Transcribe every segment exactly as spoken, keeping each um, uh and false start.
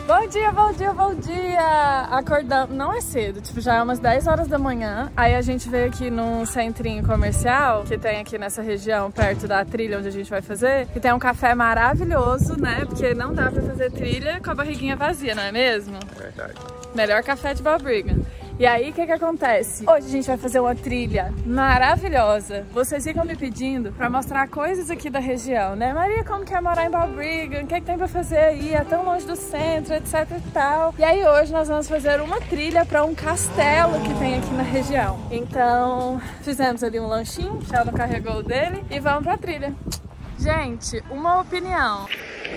Bom dia, bom dia, bom dia! Acordamos, não é cedo, tipo, já é umas dez horas da manhã. Aí a gente veio aqui num centrinho comercial que tem aqui nessa região, perto da trilha onde a gente vai fazer, que tem um café maravilhoso, né? Porque não dá pra fazer trilha com a barriguinha vazia, não é mesmo? É verdade. Melhor café de Balbriga. E aí, o que que acontece? Hoje a gente vai fazer uma trilha maravilhosa. Vocês ficam me pedindo pra mostrar coisas aqui da região, né? Maria, como que é morar em Balbriga? O que que tem pra fazer aí? É tão longe do centro, etc e tal. E aí hoje nós vamos fazer uma trilha pra um castelo que tem aqui na região. Então, fizemos ali um lanchinho, já não carregou o dele, e vamos pra trilha. Gente, uma opinião.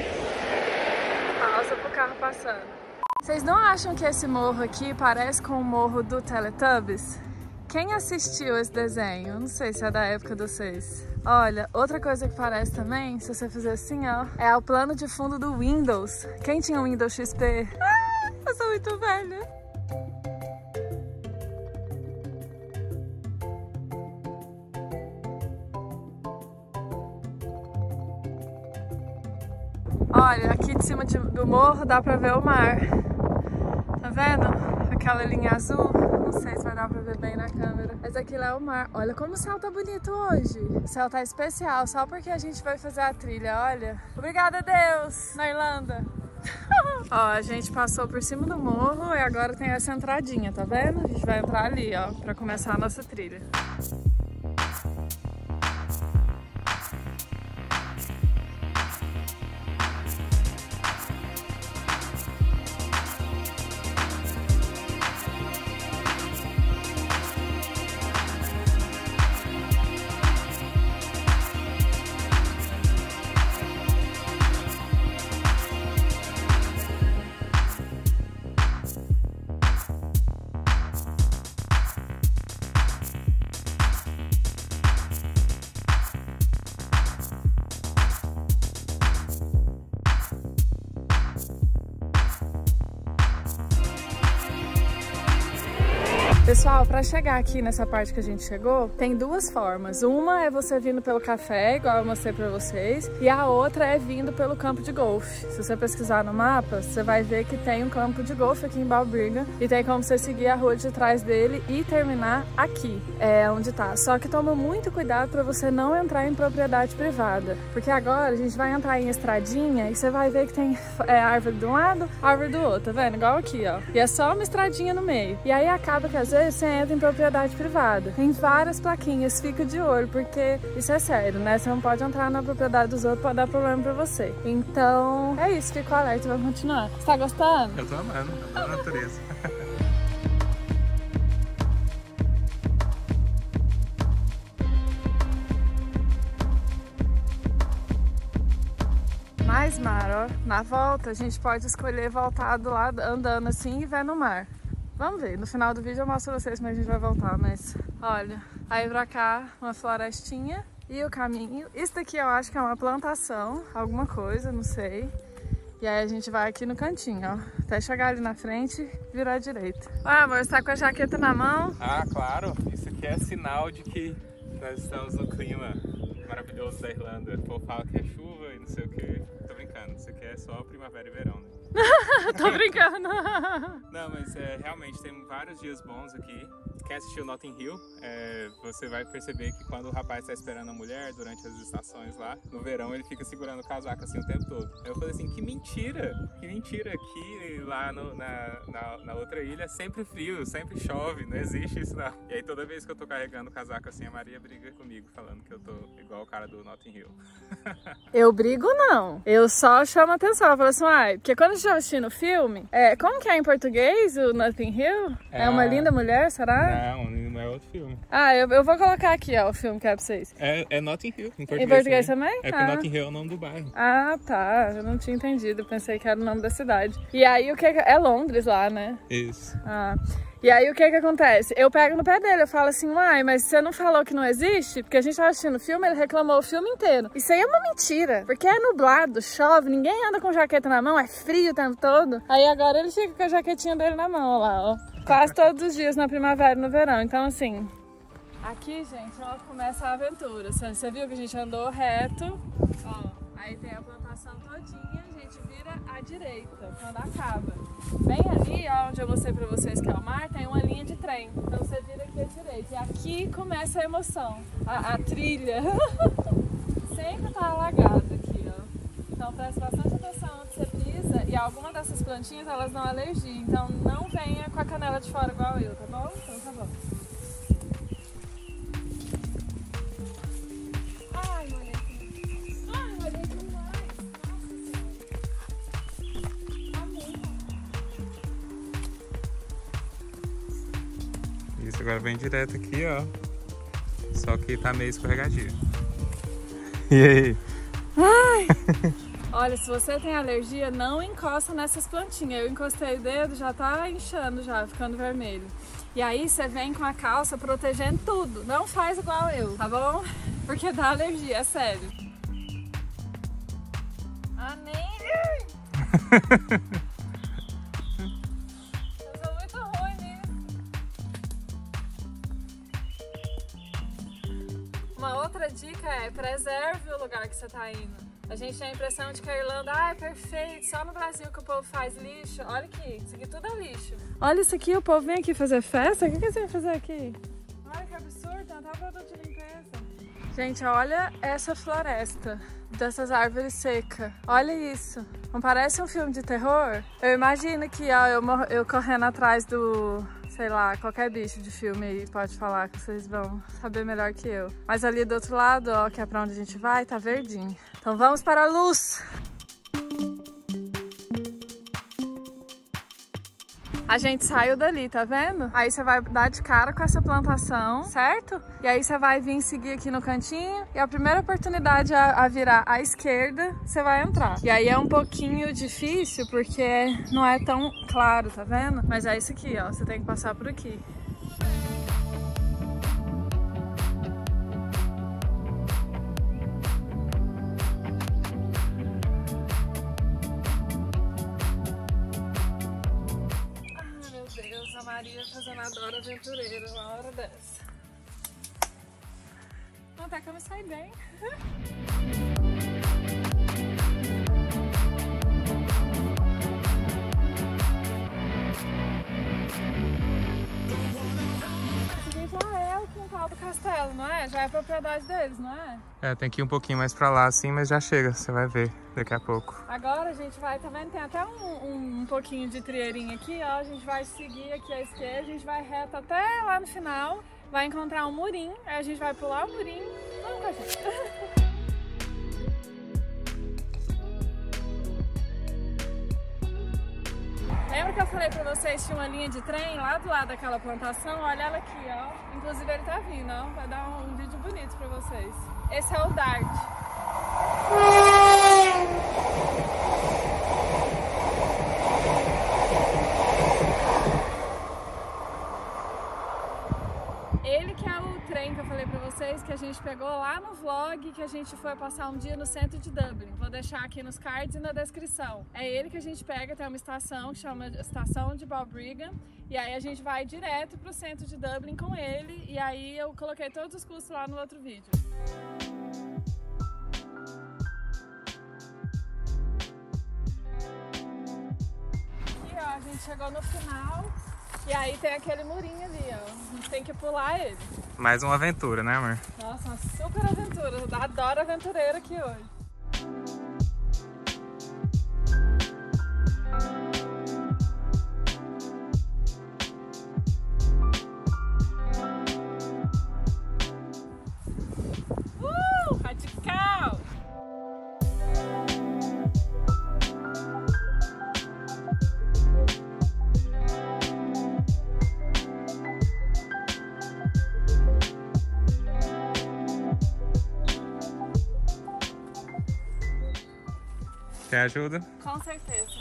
Pausa pro carro passando. Vocês não acham que esse morro aqui parece com o morro do Teletubbies? Quem assistiu esse desenho? Não sei se é da época de vocês. Olha, outra coisa que parece também, se você fizer assim, ó, é o plano de fundo do Windows. Quem tinha o Windows X P? Ah, eu sou muito velha. Olha, aqui de cima de, do morro dá pra ver o mar. Tá vendo? Aquela linha azul. Não sei se vai dar pra ver bem na câmera. Mas aquilo é o mar. Olha como o céu tá bonito hoje. O céu tá especial, só porque a gente vai fazer a trilha, olha. Obrigada a Deus, na Irlanda. Ó, a gente passou por cima do morro e agora tem essa entradinha, tá vendo? A gente vai entrar ali, ó, pra começar a nossa trilha. Pessoal, para chegar aqui nessa parte que a gente chegou, tem duas formas. Uma é você vindo pelo café, igual eu mostrei para vocês, e a outra é vindo pelo campo de golfe. Se você pesquisar no mapa, você vai ver que tem um campo de golfe aqui em Balbriga e tem como você seguir a rua de trás dele e terminar aqui, é onde tá. Só que toma muito cuidado para você não entrar em propriedade privada, porque agora a gente vai entrar em estradinha e você vai ver que tem é, árvore de um lado, árvore do outro, tá vendo? Igual aqui, ó. E é só uma estradinha no meio. E aí acaba que às vezes você entra em propriedade privada. Tem várias plaquinhas, fica de olho, porque isso é sério, né? Você não pode entrar na propriedade dos outros, pode dar problema pra você. Então, é isso, fica o alerta, vamos continuar. Você tá gostando? Eu tô amando, adoro a natureza. Mais mar, ó. Na volta, a gente pode escolher voltar do lado, andando assim e ver no mar. Vamos ver, no final do vídeo eu mostro pra vocês como a gente vai voltar, mas olha, aí pra cá uma florestinha e o caminho. Isso daqui eu acho que é uma plantação, alguma coisa, não sei. E aí a gente vai aqui no cantinho, ó, até chegar ali na frente e virar à direita. Ah, amor, você tá com a jaqueta na mão? Ah, claro, isso aqui é sinal de que nós estamos no clima maravilhoso da Irlanda. O povo fala que é chuva e não sei o que, tô brincando, isso aqui é só primavera e verão, né? Tô brincando. Não, mas é, realmente tem vários dias bons aqui. Quem assistiu Notting Hill, é, você vai perceber que quando o rapaz está esperando a mulher durante as estações lá, no verão ele fica segurando o casaco assim o tempo todo. Aí eu falei assim, que mentira, que mentira, aqui lá no, na, na, na outra ilha é sempre frio, sempre chove, não existe isso não. E aí toda vez que eu tô carregando o casaco assim, a Maria briga comigo, falando que eu tô igual o cara do Notting Hill. Eu brigo não, eu só chamo a atenção, eu falo assim, ai, porque quando a gente tá assistindo o filme, é, como que é em português o Notting Hill? É, é uma linda mulher, será? Não, não é outro filme. Ah, eu, eu vou colocar aqui, ó, o filme que é pra vocês. É, é Notting Hill, em português, em português também. também? É que ah. Notting Hill é o nome do bairro. Ah, tá, eu não tinha entendido, eu pensei que era o nome da cidade. E aí o que é Londres lá, né? Isso. Ah. E aí o que que acontece? Eu pego no pé dele, eu falo assim, uai, mas você não falou que não existe? Porque a gente tava assistindo o filme, ele reclamou o filme inteiro. Isso aí é uma mentira, porque é nublado, chove, ninguém anda com jaqueta na mão, é frio o tempo todo. Aí agora ele fica com a jaquetinha dele na mão, ó lá, ó. Quase todos os dias na primavera e no verão, então assim... Aqui, gente, ó, começa a aventura. Você viu que a gente andou reto, ó, aí tem a plantação todinha, a gente vira vira à direita, quando acaba. Bem ali, ó, onde eu mostrei pra vocês que é o mar, tem uma linha de trem. Então você vira aqui à direita. E aqui começa a emoção, a, a trilha. Sempre tá alagado aqui, ó. Então preste bastante atenção onde você pisa. E alguma dessas plantinhas, elas dão alergia. Então não venha com a canela de fora igual eu, tá bom? Então tá bom. Ai, molhei demais. Ai, molhei demais. Nossa Senhora. Isso, agora vem direto aqui, ó. Só que tá meio escorregadio. E aí? Ai! Olha, se você tem alergia, não encosta nessas plantinhas. Eu encostei o dedo, já tá inchando já, ficando vermelho. E aí você vem com a calça protegendo tudo. Não faz igual eu, tá bom? Porque dá alergia, é sério. Ah, nem... Eu sou muito ruim nisso. Uma outra dica é preserve o lugar que você tá indo. A gente tem a impressão de que a Irlanda ah, é perfeito, só no Brasil que o povo faz lixo. Olha aqui, isso aqui tudo é lixo. Olha isso aqui, o povo vem aqui fazer festa? O que, que você vai fazer aqui? Olha que absurdo, tem até produto de limpeza. Gente, olha essa floresta dessas árvores secas. Olha isso. Não parece um filme de terror? Eu imagino que ó, eu, eu correndo atrás do... sei lá, qualquer bicho de filme aí pode falar que vocês vão saber melhor que eu. Mas ali do outro lado, ó, que é pra onde a gente vai, tá verdinho. Então vamos para a luz! A gente saiu dali, tá vendo? Aí você vai dar de cara com essa plantação, certo? E aí você vai vir seguir aqui no cantinho e a primeira oportunidade a, a virar à esquerda, você vai entrar. E aí é um pouquinho difícil porque não é tão claro, tá vendo? Mas é isso aqui, ó, você tem que passar por aqui. A Maria fazendo a Dora aventureira uma hora dessa. Até que eu me saí bem. Esse aqui já é o quintal do castelo, não é? Já é a propriedade deles, não é? É, tem que ir um pouquinho mais pra lá assim, mas já chega, você vai ver daqui a pouco. Agora a gente vai, tá vendo? Tem até um, um, um pouquinho de trieirinho aqui, ó. A gente vai seguir aqui à esquerda, a gente vai reto até lá no final, vai encontrar um murinho, aí a gente vai pular o murinho. Vamos com a gente. Lembra que eu falei pra vocês que tinha uma linha de trem lá do lado daquela plantação? Olha ela aqui, ó. Inclusive ele tá vindo, ó. Vai dar um, um vídeo bonito pra vocês. Esse é o Dart. Ele que é o trem que eu falei pra vocês, que a gente pegou lá no vlog, que a gente foi passar um dia no centro de Dublin. Vou deixar aqui nos cards e na descrição. É ele que a gente pega, tem uma estação que chama Estação de Balbriggan, e aí a gente vai direto pro centro de Dublin com ele, e aí eu coloquei todos os custos lá no outro vídeo. Aqui, ó, a gente chegou no final. E aí tem aquele murinho ali, ó. A gente tem que pular ele. Mais uma aventura, né, amor? Nossa, uma super aventura. Eu adoro aventureiro aqui hoje. Uh! Radical! Quer ajuda? Com certeza.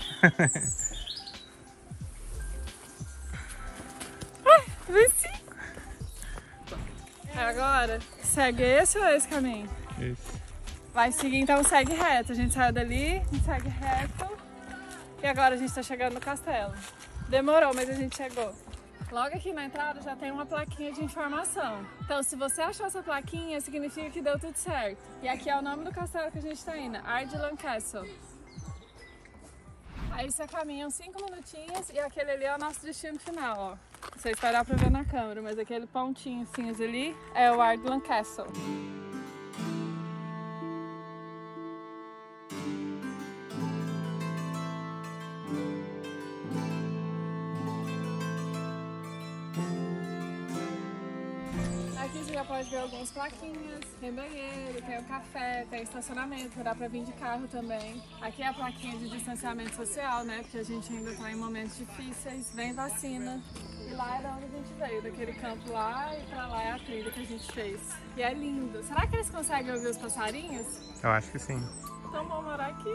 Ai, vem sim. Agora, segue esse ou esse caminho? Isso. Vai seguir, então segue reto. A gente saiu dali, segue reto. E agora a gente tá chegando no castelo. Demorou, mas a gente chegou. Logo aqui na entrada já tem uma plaquinha de informação. Então, se você achou essa plaquinha, significa que deu tudo certo. E aqui é o nome do castelo que a gente tá indo, Ardilan Castle. Aí você caminha uns cinco minutinhos e aquele ali é o nosso destino final, ó. Não sei se vai dar pra ver na câmera, mas aquele pontinho cinza ali é o Ardland Castle. Aqui você já pode ver algumas plaquinhas, tem banheiro, tem o café, tem estacionamento, dá pra vir de carro também. Aqui é a plaquinha de distanciamento social, né, porque a gente ainda tá em momentos difíceis, vem vacina. E lá é da onde a gente veio, daquele campo lá, e pra lá é a trilha que a gente fez. E é lindo. Será que eles conseguem ouvir os passarinhos? Eu acho que sim. Então vamos morar aqui.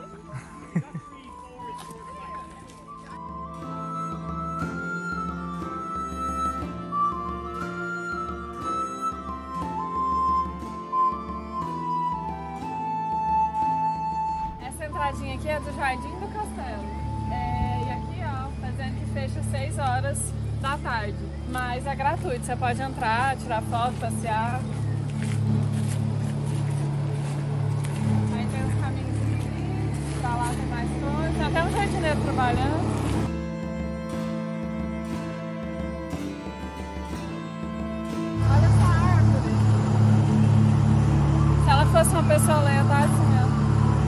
Essa entradinha aqui é do Jardim do Castelo. É, e aqui, ó, tá dizendo que fecha às seis horas da tarde. Mas é gratuito, você pode entrar, tirar foto, passear. Aí tem os caminhos aqui, pra lá tem mais coisa. Tem até um jardineiro trabalhando. Olha essa árvore. Se ela fosse uma pessoa lenta, assim, ó.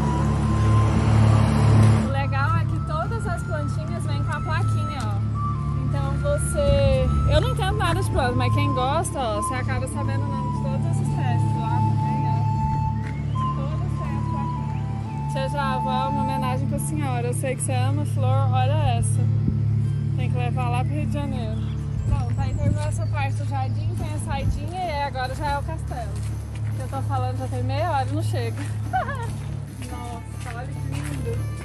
O legal é que todas as plantinhas vêm com a plaquinha, ó. Então você... Eu não entendo nada de plantas, mas quem gosta, ó, você acaba sabendo o nome de todas as espécies lá também, ó. Todas têm a plaquinha. Seja a avó, uma homenagem pra senhora. Eu sei que você ama flor, olha essa. Tem que levar lá pro Rio de Janeiro. Pronto, aí terminou essa parte do jardim, tem a saidinha e agora já é o castelo. Eu tô falando já tem meia hora e não chega. Nossa, olha que lindo.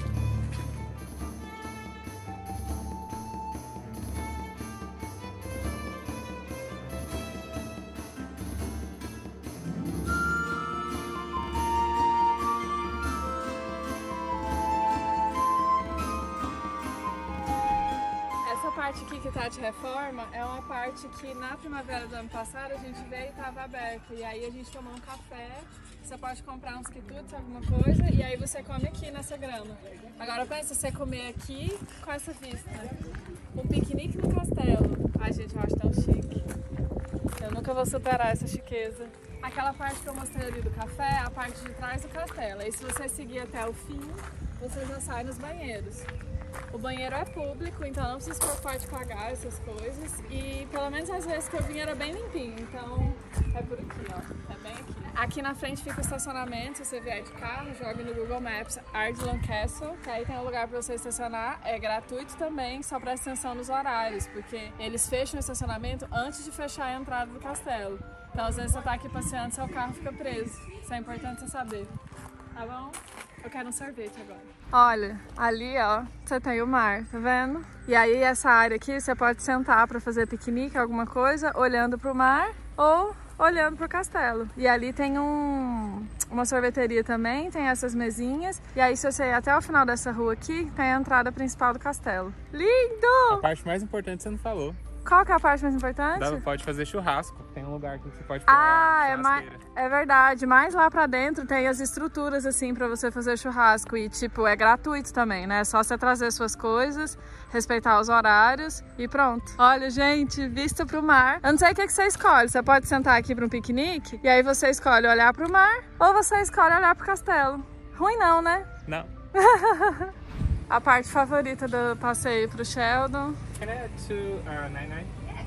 Essa parte aqui que tá de reforma é uma parte que na primavera do ano passado a gente veio e estava aberto. E aí a gente tomou um café, você pode comprar uns quitutes, alguma coisa, e aí você come aqui nessa grama. Agora pensa você comer aqui com essa vista. Um piquenique no castelo. Ai gente, eu acho tão chique. Eu nunca vou superar essa chiqueza. Aquela parte que eu mostrei ali do café é a parte de trás do castelo. E se você seguir até o fim, você já sai nos banheiros. O banheiro é público, então não precisa se preocupar de pagar essas coisas. E pelo menos às vezes que eu vim era bem limpinho, então é por aqui, ó. É bem aqui. Aqui na frente fica o estacionamento, se você vier de carro, joga no Google Maps Ardland Castle, que aí tem um lugar para você estacionar. É gratuito também, só presta atenção nos horários, porque eles fecham o estacionamento antes de fechar a entrada do castelo. Então às vezes você tá aqui passeando e seu carro fica preso. Isso é importante você saber. Tá bom? Eu quero um sorvete agora. Olha, ali ó, você tem o mar, tá vendo? E aí essa área aqui você pode sentar para fazer piquenique, alguma coisa, olhando pro mar ou olhando pro castelo. E ali tem um, uma sorveteria também, tem essas mesinhas. E aí se você ir até o final dessa rua aqui, tem a entrada principal do castelo. Lindo! A parte mais importante você não falou. Qual que é a parte mais importante? Dá, pode fazer churrasco. Tem um lugar aqui que você pode pôr ah, é, mais, é verdade. Mais lá pra dentro tem as estruturas assim pra você fazer churrasco. E tipo, é gratuito também, né? É só você trazer suas coisas, respeitar os horários e pronto. Olha, gente, vista pro mar. Eu não sei o que, que você escolhe. Você pode sentar aqui pra um piquenique e aí você escolhe olhar pro mar ou você escolhe olhar pro castelo. Ruim não, né? Não. A parte favorita do passeio pro Sheldon. Can I add to uh, nine nine?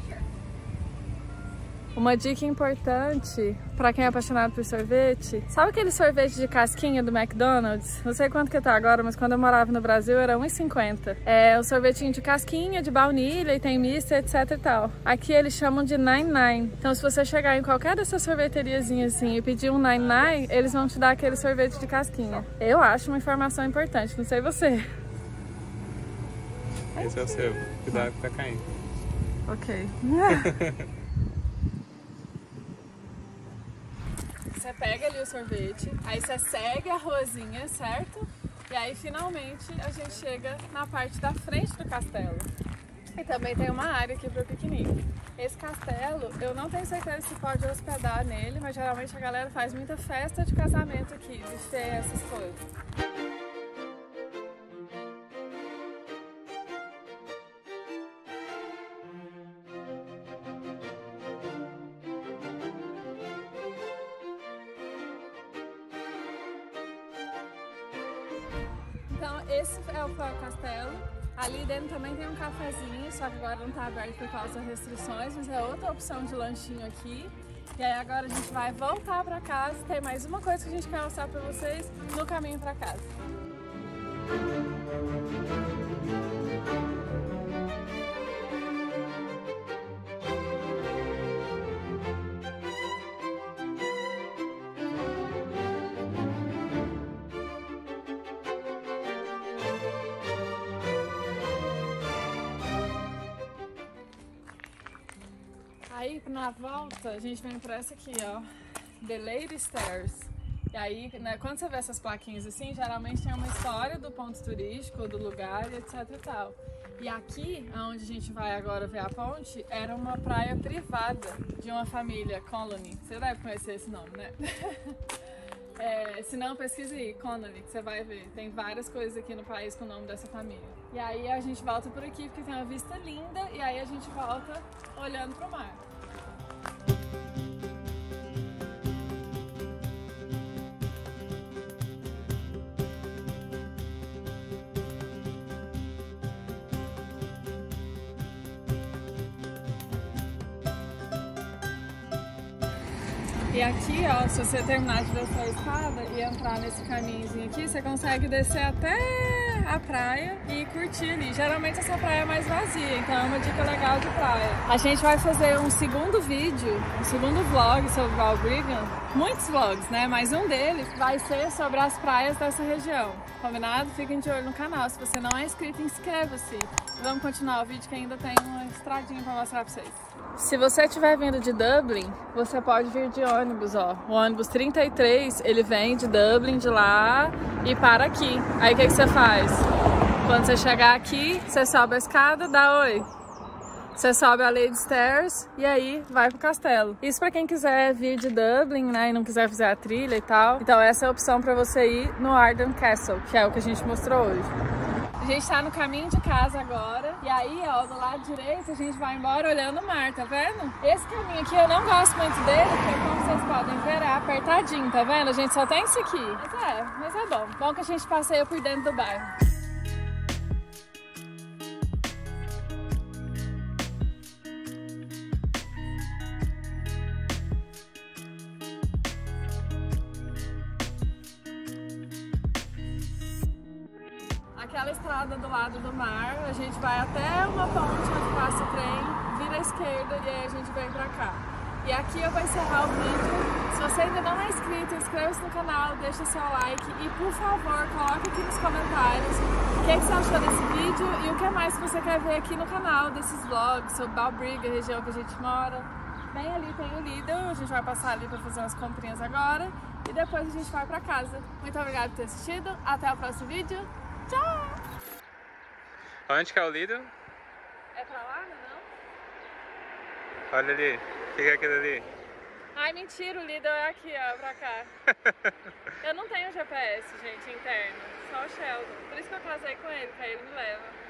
Uma dica importante pra quem é apaixonado por sorvete. Sabe aquele sorvete de casquinha do McDonald's? Não sei quanto que tá agora, mas quando eu morava no Brasil era um real e cinquenta. É um sorvetinho de casquinha, de baunilha e tem misto, etc e tal. Aqui eles chamam de nine nine. Então se você chegar em qualquer dessas sorveteriazinhas assim e pedir um nine nine, eles vão te dar aquele sorvete de casquinha. Eu acho uma informação importante, não sei você. Esse é o seu. Cuidado que tá caindo. Ok. Você pega ali o sorvete, aí você segue a ruazinha, certo? E aí finalmente a gente chega na parte da frente do castelo. E também tem uma área aqui para piquenique. Esse castelo, eu não tenho certeza se pode hospedar nele, mas geralmente a galera faz muita festa de casamento aqui, buffet, essas coisas. Então esse é o castelo. Ali dentro também tem um cafezinho, só que agora não está aberto por causa das restrições, mas é outra opção de lanchinho aqui. E aí agora a gente vai voltar para casa. Tem mais uma coisa que a gente quer mostrar para vocês no caminho para casa. Aí na volta a gente vem por essa aqui, ó, The Lady Stairs. E aí, né, quando você vê essas plaquinhas assim, geralmente tem uma história do ponto turístico, do lugar, etc e tal. E aqui, onde a gente vai agora ver a ponte, era uma praia privada de uma família, Colony. Você deve conhecer esse nome, né? É, se não, pesquise aí, Connolly, que você vai ver. Tem várias coisas aqui no país com o nome dessa família. E aí a gente volta por aqui porque tem uma vista linda e aí a gente volta olhando pro mar. E aqui, ó, se você terminar de descer a escada e entrar nesse caminhozinho aqui, você consegue descer até a praia e curtir ali. Geralmente essa praia é mais vazia, então é uma dica legal de praia. A gente vai fazer um segundo vídeo, um segundo vlog sobre Balbriggan. Muitos vlogs, né? Mas um deles vai ser sobre as praias dessa região. Combinado? Fiquem de olho no canal. Se você não é inscrito, inscreva-se. Vamos continuar o vídeo que ainda tem uma estradinha para mostrar para vocês. Se você estiver vindo de Dublin, você pode vir de ônibus, ó. O ônibus trinta e três, ele vem de Dublin, de lá, e para aqui. Aí o que, que você faz? Quando você chegar aqui, você sobe a escada, dá oi. Você sobe a Lady Stairs e aí vai pro castelo. Isso pra quem quiser vir de Dublin, né, e não quiser fazer a trilha e tal. Então essa é a opção pra você ir no Arden Castle, que é o que a gente mostrou hoje. A gente tá no caminho de casa agora. E aí, ó, do lado direito a gente vai embora olhando o mar, tá vendo? Esse caminho aqui eu não gosto muito dele, porque como vocês podem ver, é apertadinho, tá vendo? A gente só tem isso aqui. Mas é, mas é bom. Bom que a gente passeia por dentro do bairro. Aquela estrada do lado do mar, a gente vai até uma ponte onde passa o trem, vira à esquerda e aí a gente vem pra cá. E aqui eu vou encerrar o vídeo. Se você ainda não é inscrito, inscreva-se no canal, deixa seu like e, por favor, coloque aqui nos comentários o que, é que você achou desse vídeo e o que mais que você quer ver aqui no canal, desses vlogs sobre Balbriggan, a região que a gente mora. Bem ali tem o Lidl, a gente vai passar ali pra fazer umas comprinhas agora e depois a gente vai pra casa. Muito obrigada por ter assistido, até o próximo vídeo. Tchau! Onde que é o Lidl? É pra lá, não? Olha ali, o que é aquilo ali? Ai, mentira, o Lidl é aqui, ó, pra cá. Eu não tenho G P S, gente, interno, só o Sheldon. Por isso que eu casei com ele, que aí ele me leva.